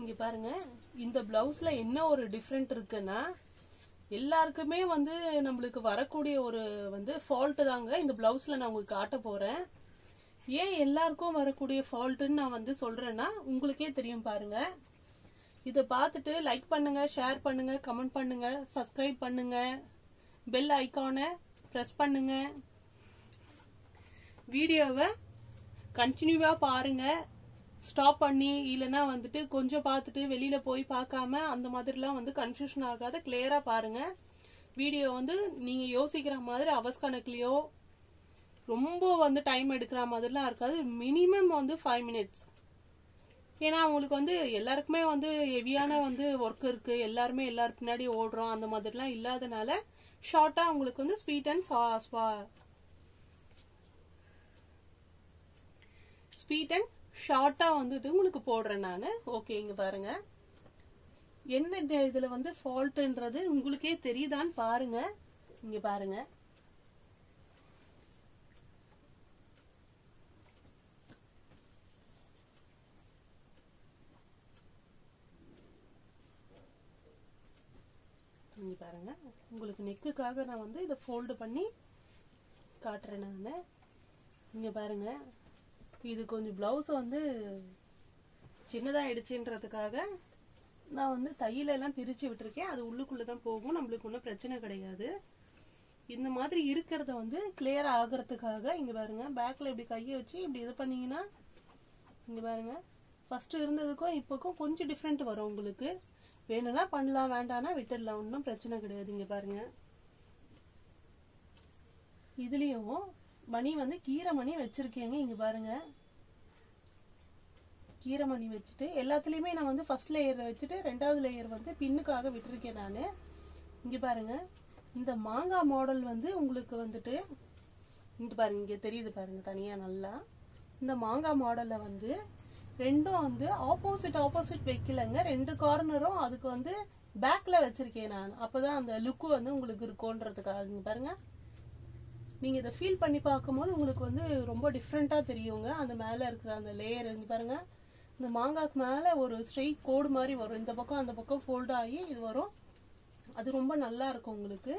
இங்க பாருங்க, இந்த பிளவுஸ்ல என்ன ஒரு டிஃபரெண்ட் இருக்குன்னா, எல்லாருக்குமே வந்து நம்மளுக்கு வரக்கூடிய ஒரு வந்து ஃபால்ட் தாங்க இந்த பிளவுஸ்ல நான் உங்களுக்கு காட்ட போறேன். ஏன் எல்லாருக்கும் வரக்கூடிய ஃபால்ட்னு நான் வந்து சொல்றேன்னா உங்களுக்கே தெரியும் பாருங்க. இதை பார்த்துட்டு லைக் பண்ணுங்க, ஷேர் பண்ணுங்க, கமெண்ட் பண்ணுங்க, சப்ஸ்கிரைப் பண்ணுங்க, பெல் ஐகானை பிரஸ் பண்ணுங்க, வீடியோவை கண்டினியூவா பாருங்க. ஸ்டாப் பண்ணி இல்லைன்னா வந்துட்டு கொஞ்சம் பார்த்துட்டு வெளியில போய் பார்க்காம அந்த மாதிரிலாம் வந்து கன்ஃபியூஷன் ஆகாத கிளியரா பாருங்க. வீடியோ வந்து நீங்க யோசிக்கிற மாதிரி அவர்ஸ் கணக்குலயோ ரொம்ப வந்து டைம் எடுக்கிற மாதிரிலாம் இருக்காது. மினிமம் வந்து 5 மினிட்ஸ். ஏன்னா உங்களுக்கு வந்து எல்லாருக்குமே வந்து ஹெவியான வந்து ஒர்க் இருக்கு, எல்லாருமே எல்லாரு பின்னாடி ஓடுறோம், அந்த மாதிரிலாம் இல்லாதனால ஷார்ட்டா உங்களுக்கு வந்து ஸ்வீட் அண்ட் ஷார்ட்டா வந்துட்டு உங்களுக்கு போடுறேன் நானு. ஓகே, இங்க பாருங்க என்ன இதுல வந்து ஃபால்ட்ன்றது உங்களுக்கே தெரியுதான்னு பாருங்க. இங்க பாருங்க, இங்க பாருங்க, உங்களுக்கு நெக்குக்காக நான் வந்து இதை ஃபோல்டு பண்ணி காட்டுறேன் நானு. இங்க பாருங்க, இது கொஞ்சம் பிளவுஸ் வந்து சின்னதாயிடுச்சுன்றதுக்காக நான் வந்து தையில எல்லாம் பிரிச்சு விட்டுருக்கேன். அது உள்ளுக்குள்ளதான் போகும், நம்மளுக்கு ஒன்றும் பிரச்சனை கிடையாது. இந்த மாதிரி இருக்கிறத வந்து கிளியர் ஆகிறதுக்காக இங்க பாருங்க, பேக்ல இப்படி கையை வச்சு இப்படி இது பண்ணீங்கன்னா இங்க பாருங்க, ஃபர்ஸ்ட் இருந்ததுக்கும் இப்போக்கும் கொஞ்சம் டிஃப்ரெண்ட் வரும். உங்களுக்கு வேணும்னா பண்ணலாம், வேண்டாம்னா விட்டுடலாம், ஒன்றும் பிரச்சனை கிடையாது. இங்க பாருங்க, இதுலயும் மணி வந்து கீரை மணி வச்சிருக்கேங்க. இங்க பாருங்க, கீரை மணி வச்சுட்டு எல்லாத்துலயுமே நான் வந்து ஃபர்ஸ்ட் லேயர் வச்சுட்டு ரெண்டாவது லேயர் வந்து பின்னுக்காக விட்டுருக்கேன் நானு. இங்க பாருங்க, இந்த மாங்காய் மாடல் வந்து உங்களுக்கு வந்துட்டு இங்க பாருங்க, இங்க தெரியுது பாருங்க தனியா நல்லா. இந்த மாங்காய் மாடல்ல வந்து ரெண்டும் வந்து ஆப்போசிட் வைக்கலங்க, ரெண்டு கார்னரும் அதுக்கு வந்து பேக்ல வச்சிருக்கேன் நான். அப்பதான் அந்த லுக்கு வந்து உங்களுக்கு இருக்கும்ன்றதுக்காக. இங்க பாருங்க, நீங்க இதை ஃபீல் பண்ணி பார்க்கும்போது உங்களுக்கு வந்து ரொம்ப டிஃப்ரெண்டா தெரியுங்க. அந்த மேல இருக்கிற அந்த லேயர் இங்க பாருங்க, இந்த மாங்காய்க்கு மேல ஒரு ஸ்ட்ரெயிட் கோடு மாதிரி வரும், இந்த பக்கம் அந்த பக்கம் ஃபோல்ட் ஆகி இது வரும். அது ரொம்ப நல்லா இருக்கும் உங்களுக்கு.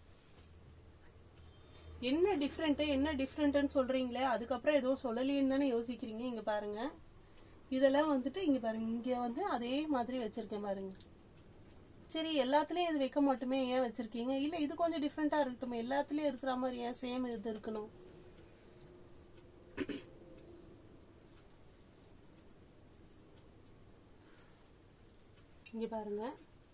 என்ன டிஃப்ரெண்ட்னு சொல்றீங்களே, அதுக்கப்புறம் ஏதோ சொல்லலைன்னு தானே யோசிக்கிறீங்க. இங்க பாருங்க, இதெல்லாம் வந்துட்டு இங்க பாருங்க, இங்க வந்து அதே மாதிரி வச்சிருக்கேன் பாருங்க. சரி, எல்லாத்துலயும் இது வைக்க மாட்டுமே, ஏன் வச்சிருக்கீங்க? இல்ல இது கொஞ்சம் டிஃப்ரெண்டா இருக்கட்டும், எல்லாத்துலயும் இருக்கிற மாதிரி ஏன் சேம் இது இருக்கணும்? இங்க பாருங்க,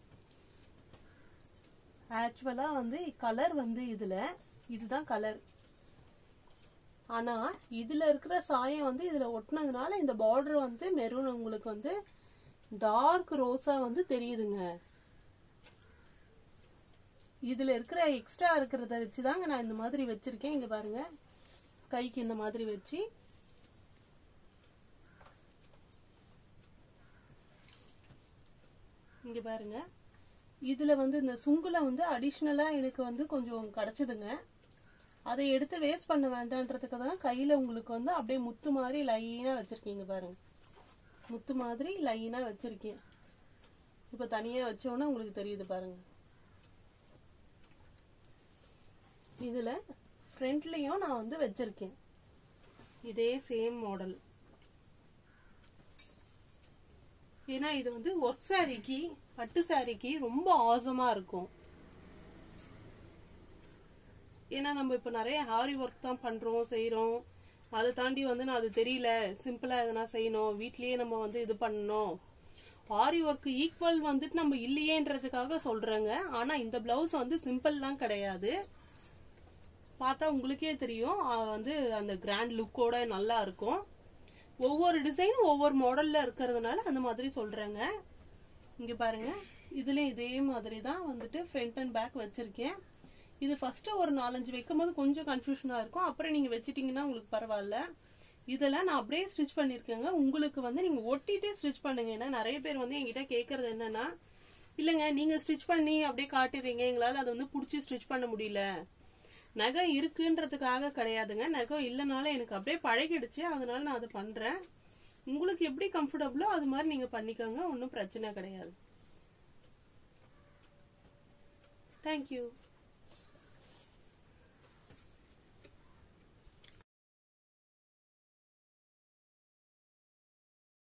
ஆக்சுவலா வந்து கலர் வந்து இதுதான் கலர். ஆனா இதுல இருக்கிற சாயம் வந்து இதுல ஒட்டினதுனால இந்த பார்டர் வந்து மெரூன் உங்களுக்கு வந்து டார்க் ரோஸா வந்து தெரியுதுங்க. இதுல இருக்கிற எக்ஸ்ட்ரா இருக்கிறத வச்சுதாங்க நான் இந்த மாதிரி வச்சிருக்கேன். இங்க பாருங்க, கைக்கு இந்த மாதிரி வச்சு இங்க பாருங்க, இதுல வந்து இந்த சுங்குல வந்து அடிஷனலா எனக்கு வந்து கொஞ்சம் கிடைச்சதுங்க. அதை எடுத்து வேஸ்ட் பண்ண வேண்டான்றதுக்கு தான் கையில உங்களுக்கு வந்து அப்படியே முத்து மாதிரி லைனா வச்சிருக்கீங்க பாருங்க, முத்து மாதிரி லைனா வச்சிருக்கேன். இப்ப தனியா வச்சோன்னா உங்களுக்கு தெரியுது பாருங்க. இதுல ஃப்ரண்ட்லயும் நான் வந்து வச்சிருக்கேன் இதே சேம் மாடல். ஏன்னா இது வந்து ஒர்க் சாரிக்கு, பட்டு சாரிக்கு ரொம்ப ஆசமா இருக்கும். ஏன்னா நம்ம இப்ப நிறைய ஹாரி ஒர்க் தான் பண்றோம், செய்யறோம். அதை தாண்டி வந்து நான் அது தெரியல, சிம்பிளா எதனா செய்யணும், வீட்லயே நம்ம வந்து இது பண்ணணும். ஆரி ஒர்க் ஈக்குவல் வந்துட்டு நம்ம இல்லையேன்றதுக்காக சொல்றேங்க. ஆனா இந்த பிளவுஸ் வந்து சிம்பிள்லாம் கிடையாது. பார்த்தா உங்களுக்கே தெரியும், வந்து அந்த கிராண்ட் லுக்கோட நல்லா இருக்கும். ஒவ்வொரு டிசைனும் ஒவ்வொரு மாடல்ல இருக்கிறதுனால அந்த மாதிரி சொல்றேங்க. இங்க பாருங்க, இதுலயும் இதே மாதிரி தான் வந்துட்டு ஃப்ரண்ட் அண்ட் பேக் வச்சிருக்கேன். இது ஃபர்ஸ்ட் ஒரு 4-5 வைக்கும் போது கொஞ்சம் கன்ஃபியூஷனா இருக்கும், அப்புறம் நீங்க வச்சிட்டீங்கன்னா உங்களுக்கு பரவாயில்ல. இதெல்லாம் நான் அப்படியே ஸ்டிச் பண்ணிருக்கேங்க. உங்களுக்கு வந்து நீங்க ஒட்டிட்டே ஸ்டிச் பண்ணுங்க. ஏன்னா நிறைய பேர் வந்து என்கிட்ட கேக்குறது என்னன்னா, இல்லங்க நீங்க ஸ்டிச் பண்ணி அப்படியே காட்டுறீங்க, எங்களால அதை வந்து புடிச்சு ஸ்டிச் பண்ண முடியல. நகம் இருக்குன்றதுக்காக கிடையாதுங்க, நகம் இல்லைனால எனக்கு அப்படியே பழகிடுச்சு, அதனால நான் அதை பண்றேன். உங்களுக்கு எப்படி கம்ஃபர்டபுளோ அது மாதிரி நீங்க பண்ணிக்கோங்க, ஒன்றும் பிரச்சனை கிடையாது. தேங்க்யூ.